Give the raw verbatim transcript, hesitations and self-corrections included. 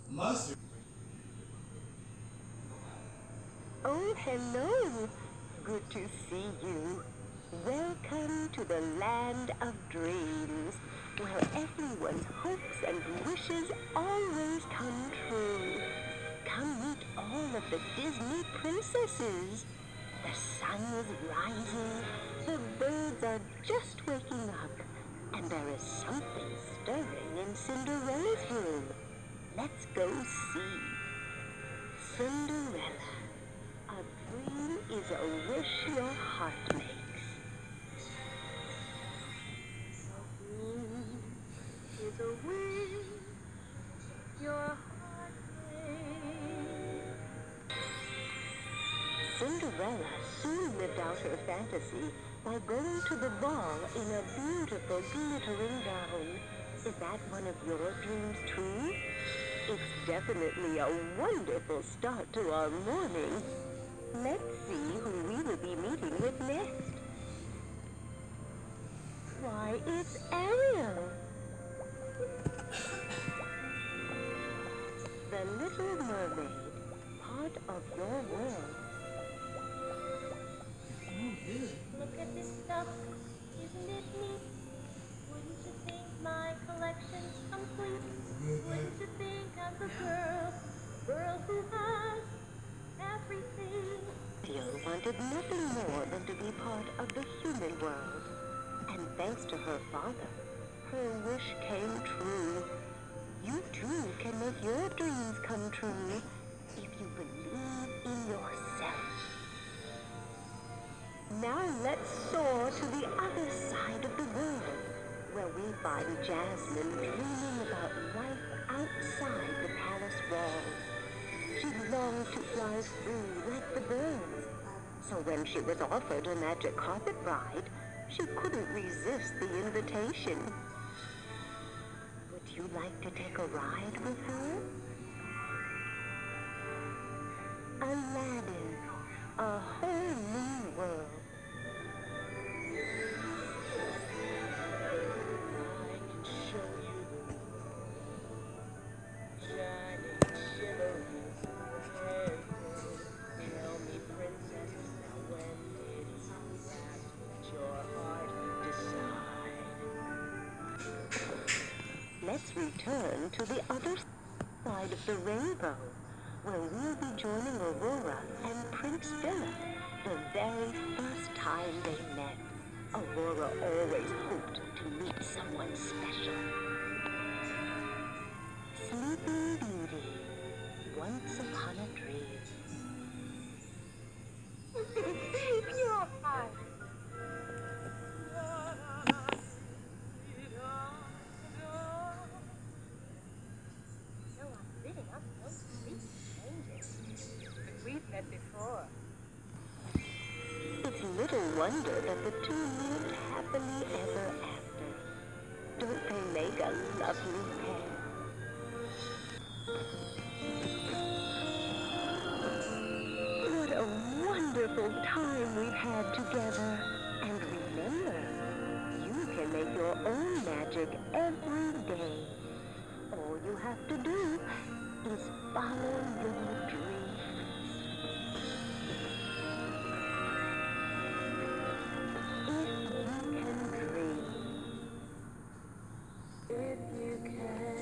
Mustard. Oh, hello. Good to see you. Welcome to the land of dreams, where everyone's hopes and wishes always come true. Come meet all of the Disney princesses. The sun is rising, the birds are just waking up, and there is something stirring in Cinderella's room. Let's go see. Cinderella. A dream is a wish your heart makes. A dream is a wish your heart makes. Cinderella soon lived out her fantasy by going to the ball in a beautiful glittering gown. Is that one of your dreams too? It's definitely a wonderful start to our morning. Let's see who we will be meeting with next. Why, it's Ariel! The Little Mermaid, part of your world. Look at this stuff, isn't it neat? Wouldn't you think my collection's complete? Wouldn't you think I'm the girl, girl who has everything? Ariel wanted nothing more than to be part of the human world. And thanks to her father, her wish came true. You too can make your dreams come true if you believe in yourself. Now let's soar to the other side of the world, where we find Jasmine dreaming about life outside the palace walls. She longed to fly free like the birds. So when she was offered a magic carpet ride, she couldn't resist the invitation. Would you like to take a ride with her? Aladdin, a whole new world. Let's return to the other side of the rainbow, where we'll be joining Aurora and Prince Philip the very first time they met. Aurora always hoped to meet someone special. Sleeping Beauty, once upon a dream. You're fine. No, I'm sitting up. No sleep changes. But we've met before. It's little wonder that the two lived happily ever after. Don't they make a lovely pair? What a wonderful time we've had together. And remember, you can make your own magic every day. All you have to do is follow your dreams. If you can dream. If you can.